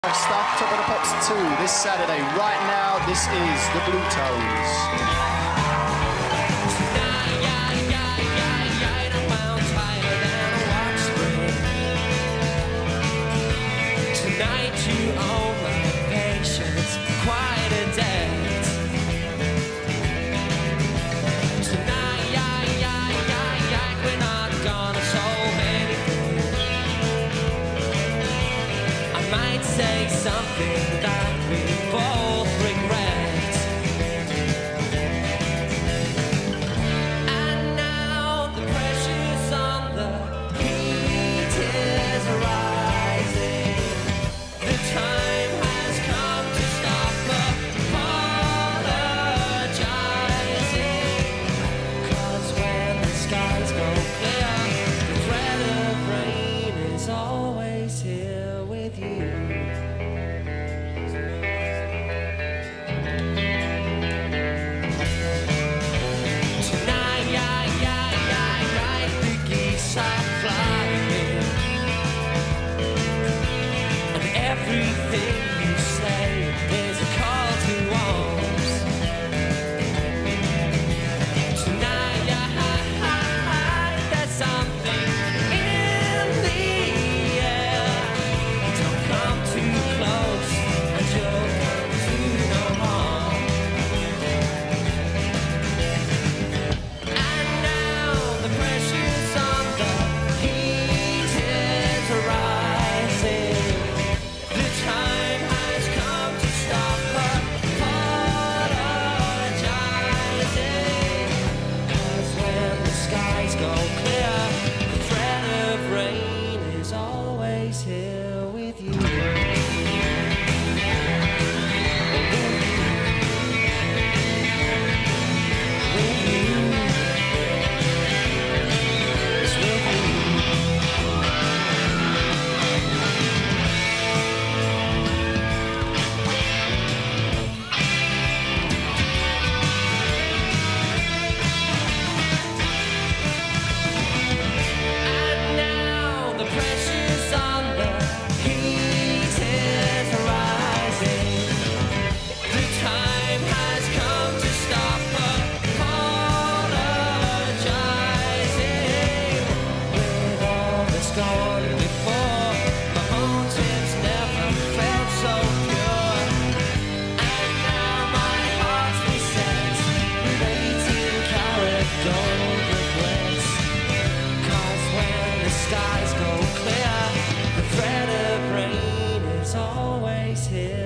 Stuff, Top of the Pops 2 this Saturday. Right now, this is the Blue Tones. Tonight you owe my patience quite a debt. Tonight, we're not gonna solve anything. I might say something that we both regret. And now the pressure's on, the heat is rising. The time has come to stop apologizing. 'Cause when the skies go clear, the threat of rain is always here with you. Tonight, the geese are flying. And everything you say is a call to arms. Tonight, there's something in the air. Don't come too close and you'll come to no harm. And now the pressure's on, the heat is rising. The time has come to stop apologizing. 'Cause when the skies go clear, the threat of rain is always here with you. With you. It's with you. And now the pressure's on, the heat is rising. The time has come to stop apologizing. With all that's gone before, my motives never felt so pure. And now my heart's beset with 18-karat gold regrets. 'Cause when the skies go clear, the threat of rain is always here.